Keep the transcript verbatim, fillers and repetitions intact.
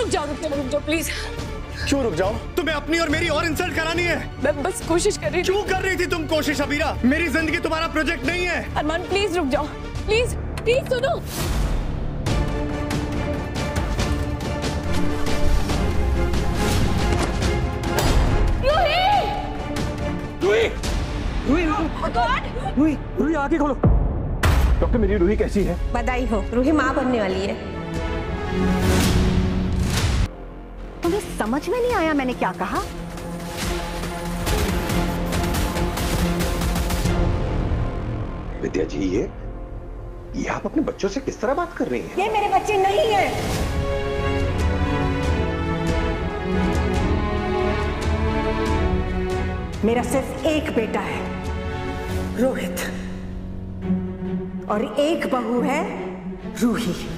रुक जाओ रुक जाओ रुक जाओ प्लीज। क्यों रुक जाओ? तुम्हें अपनी और मेरी और इंसल्ट करानी है? मैं बस कोशिश कर रही थी। क्यों कर रही थी तुम कोशिश अबीरा? मेरी जिंदगी तुम्हारा प्रोजेक्ट नहीं है। अरमान प्लीज रुक जाओ, प्लीज प्लीज सुनो। रूही! रूही! रूही! रूही आगे खोलो। डॉक्टर मेरी रूही कैसी है? बधाई हो, रूही माँ बनने वाली है। तुम्हें समझ में नहीं आया मैंने क्या कहा? विद्या जी ये ये आप अपने बच्चों से किस तरह बात कर रही हैं? ये मेरे बच्चे नहीं हैं। मेरा सिर्फ एक बेटा है, रोहित, और एक बहू है, रूही।